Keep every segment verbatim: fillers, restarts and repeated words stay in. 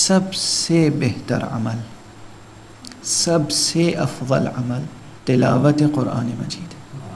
سب سے بہتر عمل، سب سے افضل عمل تلاوت قرآن مجید،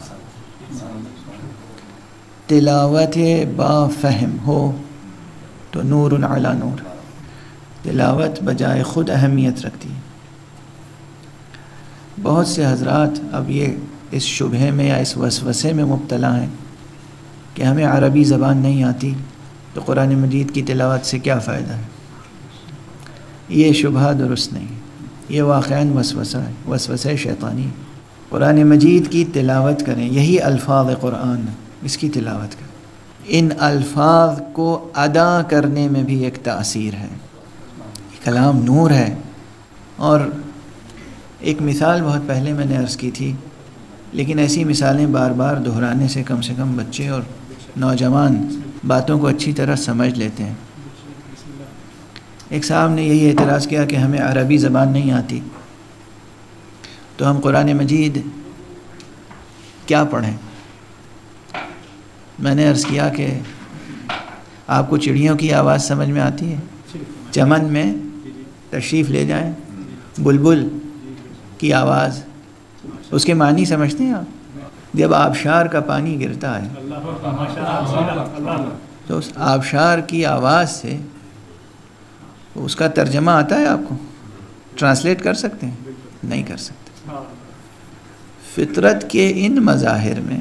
تلاوت با فہم ہو تو نور علی نور، تلاوت بجائے خود اہمیت رکھتی ہے۔ بہت سے حضرات اب یہ اس شبہے میں یا اس وسوسے میں مبتلا ہیں کہ ہمیں عربی زبان نہیں آتی تو قرآن مجید کی تلاوت سے کیا فائدہ ہے۔ یہ شبہ درست نہیں، یہ واقعاً وسوسہ ہے، وسوسہ شیطانی۔ قرآن مجید کی تلاوت کریں، یہی الفاظ قرآن، اس کی تلاوت کریں۔ ان الفاظ کو ادا کرنے میں بھی ایک تاثیر ہے، کلام نور ہے۔ اور ایک مثال بہت پہلے میں نے عرض کی تھی، لیکن ایسی مثالیں بار بار دہرانے سے کم سے کم بچے اور نوجوان باتوں کو اچھی طرح سمجھ لیتے ہیں۔ ایک صاحب نے یہی اعتراض کیا کہ ہمیں عربی زبان نہیں آتی تو ہم قرآن مجید کیا پڑھیں۔ میں نے عرض کیا کہ آپ کو چڑیوں کی آواز سمجھ میں آتی ہے؟ چمن میں تشریف لے جائیں، بلبل کی آواز، اس کے معنی سمجھتے ہیں آپ؟ جب آبشار کا پانی گرتا ہے تو اس آبشار کی آواز سے اس کا ترجمہ آتا ہے، آپ کو ٹرانسلیٹ کر سکتے ہیں؟ نہیں کر سکتے۔ فطرت کے ان مظاہر میں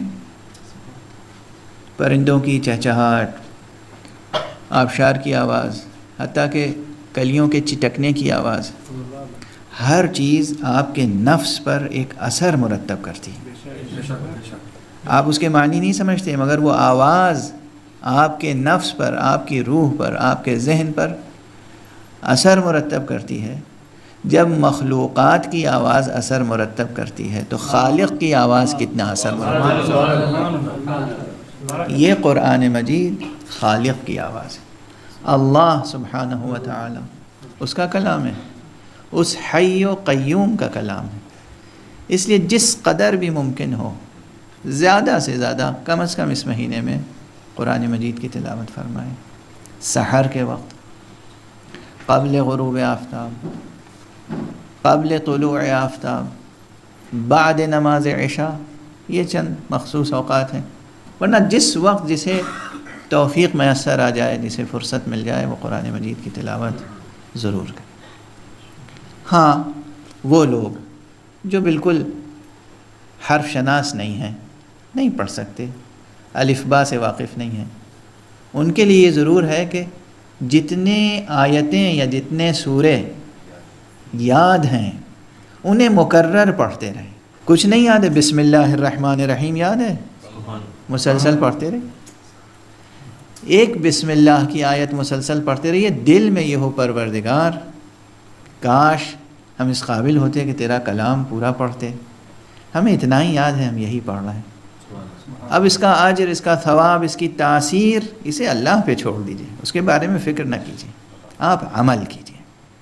پرندوں کی چہچہاٹ، آبشار کی آواز، حتیٰ کہ کلیوں کے چٹکنے کی آواز، ہر چیز آپ کے نفس پر ایک اثر مرتب کرتی ہے۔ آپ اس کے معنی نہیں سمجھتے، مگر وہ آواز آپ کے نفس پر، آپ کی روح پر، آپ کے ذہن پر اثر مرتب کرتی ہے۔ جب مخلوقات کی آواز اثر مرتب کرتی ہے تو خالق کی آواز کتنا اثر مرتب کرتی ہے۔ یہ قرآن مجید خالق کی آواز ہے، اللہ سبحانہ و تعالی اس کا کلام ہے، اس حی و قیوم کا کلام ہے۔ اس لیے جس قدر بھی ممکن ہو زیادہ سے زیادہ کم از کم اس مہینے میں قرآن مجید کی تلاوت فرمائیں۔ سحر کے وقت، قبل غروب آفتاب، قبل طلوع آفتاب، بعد نماز عشاء، یہ چند مخصوص اوقات ہیں۔ ورنہ جس وقت جسے توفیق میسر آ جائے، جسے فرصت مل جائے، وہ قرآن مجید کی تلاوت ضرور کرے۔ ہاں، وہ لوگ جو بالکل حرف شناس نہیں ہیں، نہیں پڑھ سکتے، الف با سے واقف نہیں ہیں، ان کے لیے یہ ضرور ہے کہ جتنے آیتیں یا جتنے سورے یاد ہیں انہیں مکرر پڑھتے رہیں۔ کچھ نہیں یاد ہے، بسم اللہ الرحمن الرحیم یاد ہے، مسلسل پڑھتے رہیں۔ ایک بسم اللہ کی آیت مسلسل پڑھتے رہیے، دل میں یہ ہو پروردگار کاش ہم اس قابل ہوتے کہ تیرا کلام پورا پڑھتے، ہمیں اتنا ہی یاد ہے، ہم یہی پڑھ رہے ہیں۔ اب اس کا اجر، اس کا ثواب، اس کی تاثیر اسے اللہ پہ چھوڑ دیجئے، اس کے بارے میں فکر نہ کیجئے، آپ عمل کیجئے۔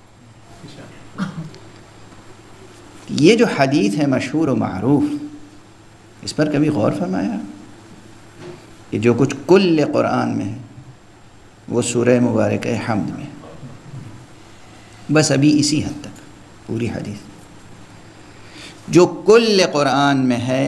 یہ جو حدیث ہے مشہور و معروف، اس پر کبھی غور فرمایا کہ جو کچھ کل قرآن میں ہے وہ سورہ مبارکہ حمد میں ہے، بس ابھی اسی حد تک پوری حدیث جو کل قرآن میں ہے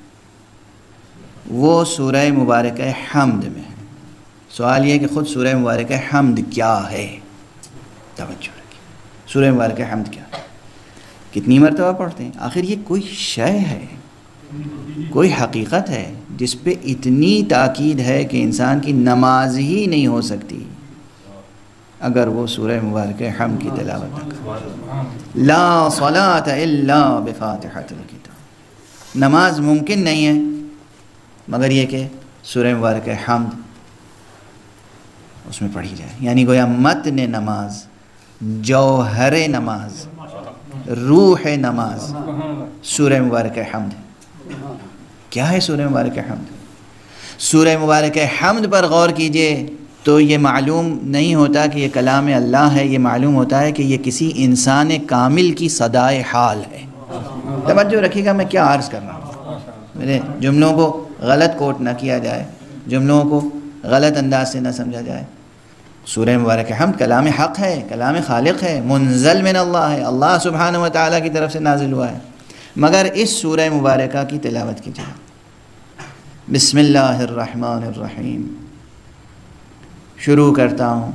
وہ سورہ مبارکہ حمد میں ہے۔ سوال یہ کہ خود سورہ مبارکہ حمد کیا ہے؟ توجہ رکھیے، سورہ مبارکہ حمد کیا ہے؟ کتنی مرتبہ پڑھتے ہیں؟ آخر یہ کوئی شے ہے، کوئی حقیقت ہے جس پہ اتنی تاکید ہے کہ انسان کی نماز ہی نہیں ہو سکتی اگر وہ سورہ مبارکہ حمد کی تلاوت نہ کرے۔ لا صلاۃ الا بفاتحۃ الکتاب، نماز ممکن نہیں ہے مگر یہ کہ سورہ مبارکہ حمد اس میں پڑھی جائے، یعنی گویا متن نماز، جوہر نماز، روح نماز سورہ مبارکہ حمد ہے۔ کیا ہے سورہ مبارکہ حمد؟ سورہ مبارکہ حمد پر غور کیجئے تو یہ معلوم نہیں ہوتا کہ یہ کلام اللہ ہے، یہ معلوم ہوتا ہے کہ یہ کسی انسان کامل کی صدائے حال ہے۔ توجہ رکھیے گا میں کیا عرض کر رہا ہوں، میرے جملوں کو غلط کوٹ نہ کیا جائے، جملوں کو غلط انداز سے نہ سمجھا جائے۔ سورہ مبارک حمد کلام حق ہے، کلام خالق ہے، منزل من اللہ ہے، اللہ سبحانہ و تعالیٰ کی طرف سے نازل ہوا ہے، مگر اس سورہ مبارکہ کی تلاوت کیجیے. بسم اللہ الرحمن الرحیم. شروع کرتا ہوں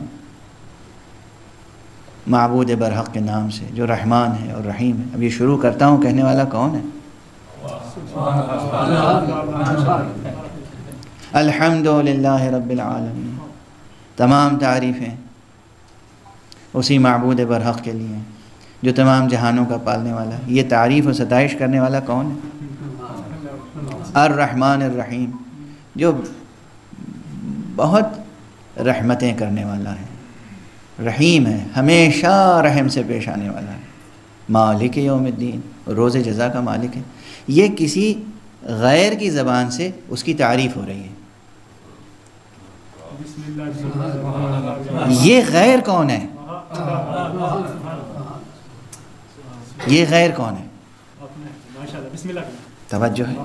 معبود برحق کے نام سے جو رحمان ہے اور رحیم ہے. اب یہ شروع کرتا ہوں کہنے والا کون ہے؟ الحمد للہ رب العالمین. تمام تعریفیں اسی معبود برحق کے لیے جو تمام جہانوں کا پالنے والا ہے. یہ تعریف و ستائش کرنے والا کون ہے؟ الرحمن الرحیم، جو بہت رحمتیں کرنے والا ہے، رحیم ہے، ہمیشہ رحم سے پیش آنے والا ہے. مالک یوم الدین، روز جزا کا مالک ہے. یہ کسی غیر کی زبان سے اس کی تعریف ہو رہی ہے. یہ غیر کون ہے؟ یہ غیر کون ہے؟ توجہ ہے.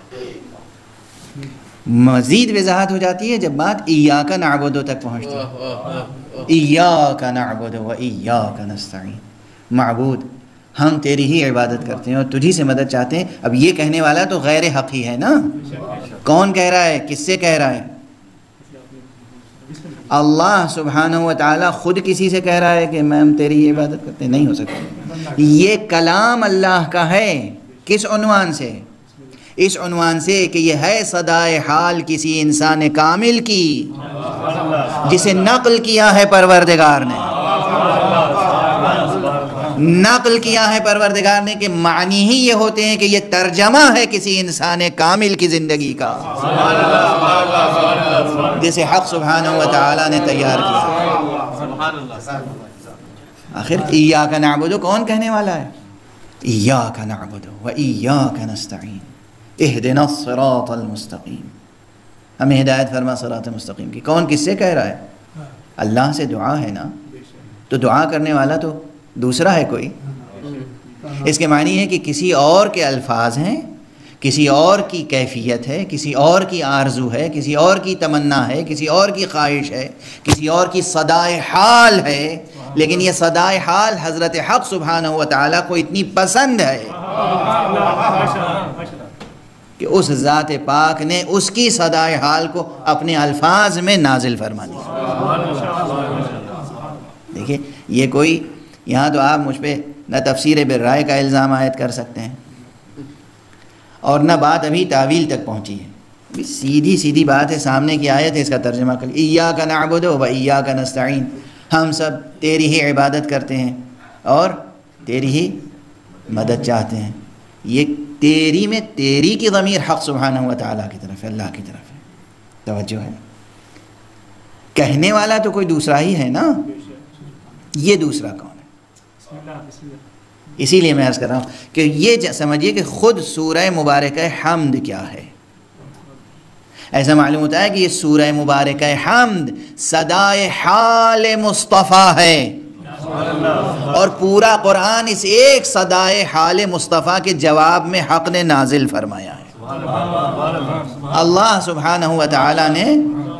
مزید وضاحت ہو جاتی ہے جب بات ایاک نعبد تک پہنچتی ہے. ایاک نعبد و ایاک نستعین. معبود ہم تیری ہی عبادت کرتے ہیں اور تجھی سے مدد چاہتے ہیں. اب یہ کہنے والا تو غیر حق ہی ہے نا. کون کہہ رہا ہے؟ کس سے کہہ رہا ہے؟ اللہ سبحانہ و تعالیٰ خود کسی سے کہہ رہا ہے کہ میں ہم تیری ہی عبادت کرتے ہیں؟ نہیں ہو سکتا. یہ کلام اللہ کا ہے. کس عنوان سے؟ اس عنوان سے کہ یہ ہے صدائے حال کسی انسان کامل کی جسے نقل کیا ہے پروردگار نے. نقل کیا ہے پروردگار نے کہ معنی ہی یہ ہوتے ہیں کہ یہ ترجمہ ہے کسی انسان کامل کی زندگی کا جسے حق سبحانہ و تعالیٰ نے تیار کیا. آخر ایاک نعبد کون کہنے والا ہے؟ ایاک نعبد و ایاک نستعین اہدنا الصراط المستقیم. ہمیں ہدایت فرما صراط مستقیم کی. کون کس سے کہہ رہا ہے؟ اللہ سے. دعا ہے نا، تو دعا کرنے والا تو دوسرا ہے کوئی. اس کے معنی ہے کہ کسی اور کے الفاظ ہیں، کسی اور کی کیفیت ہے، کسی اور کی آرزو ہے، کسی اور کی تمنا ہے، کسی اور کی خواہش ہے، کسی اور کی صدائے حال ہے. لیکن یہ صدائے حال حضرت حق سبحانہ و تعالیٰ کو اتنی پسند ہے کہ اس ذات پاک نے اس کی صدائے حال کو اپنے الفاظ میں نازل فرما دیا. دیکھیے یہ کوئی یہاں تو آپ مجھ پہ نہ تفسیر بالرائے کا الزام عائد کر سکتے ہیں اور نہ بات ابھی تعویل تک پہنچی ہے. سیدھی سیدھی بات ہے، سامنے کی آیت ہے، اس کا ترجمہ کر لیجیے. ایاک نعبد و ایاک نستعین. ہم سب تیری ہی عبادت کرتے ہیں اور تیری ہی مدد چاہتے ہیں. یہ تیری میں تیری کی ضمیر حق سبحانہ و تعالیٰ کی طرف ہے، اللہ کی طرف ہے. توجہ ہے. کہنے والا تو کوئی دوسرا ہی ہے نا. یہ دوسرا کون ہے؟ اسی لیے میں عرض کر رہا ہوں کہ یہ سمجھیے کہ خود سورہ مبارکہ حمد کیا ہے. ایسا معلوم ہوتا ہے کہ یہ سورہ مبارکہ حمد صدائے حال مصطفیٰ ہے اور پورا قرآن اس ایک صدائے حال مصطفیٰ کے جواب میں حق نے نازل فرمایا ہے. اللہ سبحانہ و تعالیٰ نے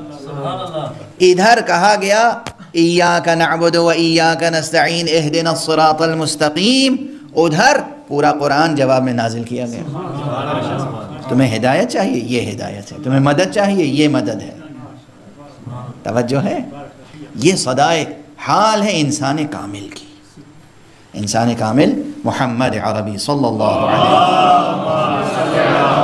ادھر کہا گیا ایاک نعبد و ایاک نستعین اہدنا الصراط المستقیم، ادھر پورا قرآن جواب میں نازل کیا گیا. تمہیں ہدایت چاہیے، یہ ہدایت ہے. تمہیں مدد چاہیے، یہ مدد ہے. توجہ ہے. یہ صدائے حال ہے انسان کامل کی. انسان کامل محمد عربی صلی اللہ علیہ وسلم.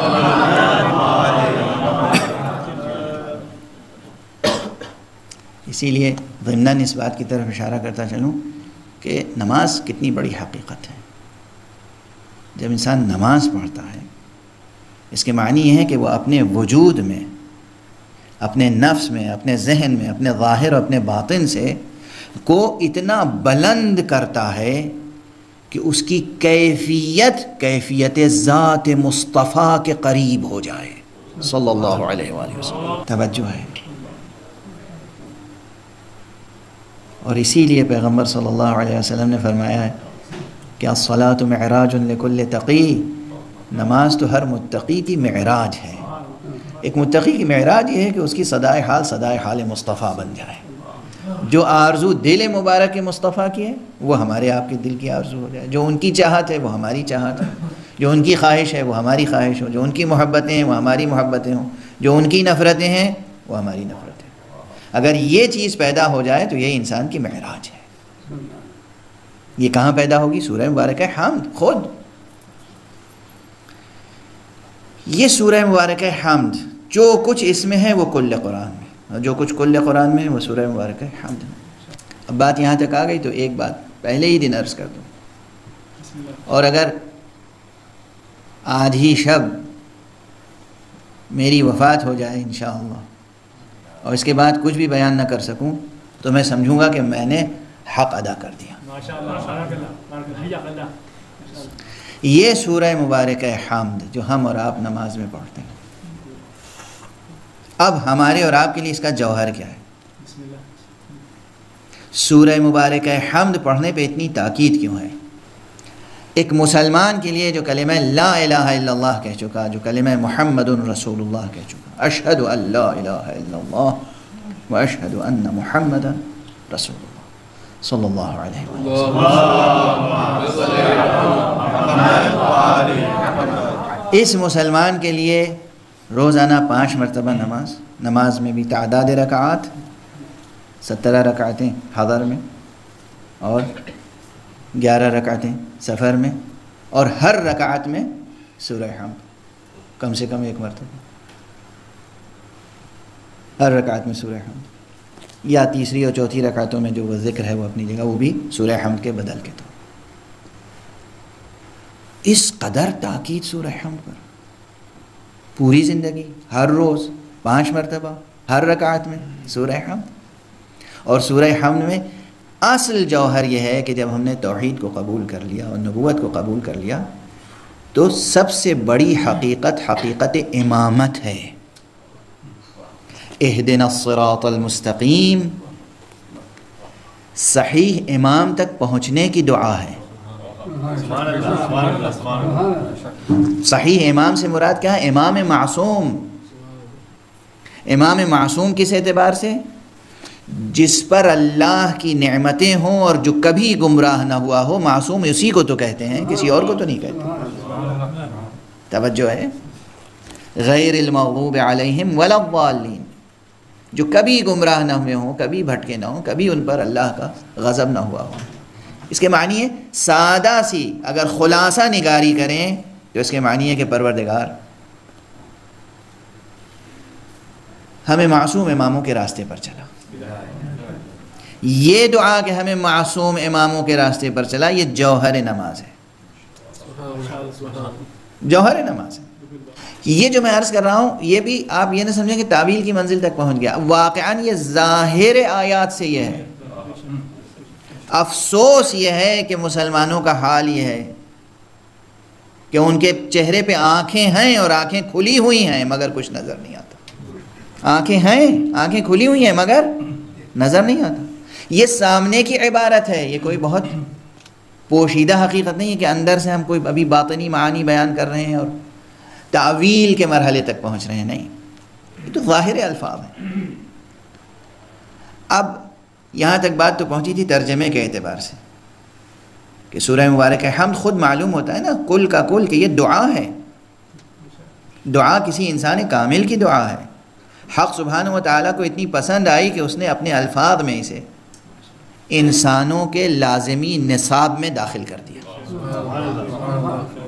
اسی لیے ضمناً اس بات کی طرف اشارہ کرتا چلوں کہ نماز کتنی بڑی حقیقت ہے. جب انسان نماز پڑھتا ہے اس کے معنی یہ ہے کہ وہ اپنے وجود میں، اپنے نفس میں، اپنے ذہن میں، اپنے ظاہر اور اپنے باطن سے کو اتنا بلند کرتا ہے کہ اس کی کیفیت کیفیت ذات مصطفیٰ کے قریب ہو جائے صلی اللہ علیہ وآلہ وسلم. توجہ ہے. اور اسی لیے پیغمبر صلی اللہ علیہ وسلم نے فرمایا ہے کہ الصلاۃ معراج لکل تقی. نماز تو ہر متقی کی معراج ہے. ایک متقی کی معراج یہ ہے کہ اس کی صدائے حال صدائے حال مصطفیٰ بن جائے. جو آرزو دل مبارک مصطفیٰ کی ہے وہ ہمارے آپ کے دل کی آرزو ہو جائے، جو ان کی چاہت ہے وہ ہماری چاہت ہے، جو ان کی خواہش ہے وہ ہماری خواہش ہو، جو ان کی محبتیں ہیں وہ ہماری محبتیں ہوں، جو ان کی نفرتیں ہیں وہ ہماری نفرتیں ہیں۔ اگر یہ چیز پیدا ہو جائے تو یہ انسان کی معراج ہے۔ یہ کہاں پیدا ہوگی؟ سورہ مبارکہ حمد خود۔ یہ سورہ مبارکہ حمد جو کچھ اس میں ہے وہ کل قرآن میں، اور جو کچھ کل قرآن میں ہے وہ سورہ مبارکہ حمد میں۔ اب بات یہاں تک آ گئی تو ایک بات پہلے ہی دن عرض کر دوں، اور اگر آدھی شب میری وفات ہو جائے انشاءاللہ اور اس کے بعد کچھ بھی بیان نہ کر سکوں تو میں سمجھوں گا کہ میں نے حق ادا کر دیا۔ یہ سورہ مبارکہ حمد جو ہم اور آپ نماز میں پڑھتے ہیں، اب ہمارے اور آپ کے لیے اس کا جوہر کیا ہے؟ سورہ مبارکہ حمد پڑھنے پہ اتنی تاکید کیوں ہے؟ ایک مسلمان کے لیے جو کلمہ لا الہ الا اللہ کہہ چکا، جو کلمہ محمد رسول اللہ کہہ چکا، اشہد ان لا الہ الا اللہ و اشہد ان محمد رسول اللہ صلی اللہ علیہ وسلم، اس مسلمان کے لیے روزانہ پانچ مرتبہ نماز، نماز میں بھی تعداد رکعات سترہ رکعتیں حضر میں اور گیارہ رکعتیں سفر میں، اور ہر رکعت میں سورہ حمد کم سے کم ایک مرتبہ، ہر رکعت میں سورہ حمد، یا تیسری اور چوتھی رکعتوں میں جو وہ ذکر ہے وہ اپنی جگہ، وہ بھی سورہ حمد کے بدل کے طور۔ اس قدر تاکید سورہ حمد پر، پوری زندگی ہر روز پانچ مرتبہ ہر رکعت میں سورہ حمد۔ اور سورہ حمد میں اصل جوہر یہ ہے کہ جب ہم نے توحید کو قبول کر لیا اور نبوت کو قبول کر لیا تو سب سے بڑی حقیقت حقیقت امامت ہے۔ اہدنا الصراط المستقیم، صحیح امام تک پہنچنے کی دعا ہے۔ صحیح امام سے مراد کیا ہے؟ امام معصوم۔ امام معصوم کس اعتبار سے؟ جس پر اللہ کی نعمتیں ہوں اور جو کبھی گمراہ نہ ہوا ہو۔ معصوم اسی کو تو کہتے ہیں، کسی اور کو تو نہیں کہتے۔ توجہ ہے، غیر المغضوب علیہم ولا الضالین، جو کبھی گمراہ نہ ہوئے ہوں، کبھی بھٹکے نہ ہوں، کبھی ان پر اللہ کا غضب نہ ہوا ہو۔ اس کے معنی ہے سادہ سی اگر خلاصہ نگاری کریں تو اس کے معنی ہے کہ پروردگار ہمیں معصوم اماموں کے راستے پر چلا۔ یہ دعا کہ ہمیں معصوم اماموں کے راستے پر چلا، یہ جوہر نماز ہے، جوہر نماز ہے۔ یہ جو میں عرض کر رہا ہوں یہ بھی آپ یہ نہ سمجھیں کہ تعویل کی منزل تک پہنچ گیا، واقعاً یہ ظاہر آیات سے یہ ہے۔ افسوس یہ ہے کہ مسلمانوں کا حال یہ ہے کہ ان کے چہرے پہ آنکھیں ہیں اور آنکھیں کھلی ہوئی ہیں مگر کچھ نظر نہیں آتا۔ آنکھیں ہیں، آنکھیں کھلی ہوئی ہیں مگر نظر نہیں آتا۔ یہ سامنے کی عبارت ہے، یہ کوئی بہت پوشیدہ حقیقت نہیں ہے کہ اندر سے ہم کوئی ابھی باطنی معانی بیان کر رہے ہیں اور تعویل کے مرحلے تک پہنچ رہے ہیں، نہیں، یہ تو ظاہر الفاظ ہیں۔ اب یہاں تک بات تو پہنچی تھی ترجمے کے اعتبار سے کہ سورہ مبارکہ حمد خود معلوم ہوتا ہے نا کل کا کل کہ یہ دعا ہے، دعا کسی انسان کامل کی دعا ہے۔ حق سبحانہ و تعالیٰ کو اتنی پسند آئی کہ اس نے اپنے الفاظ میں اسے انسانوں کے لازمی نصاب میں داخل کر دیا۔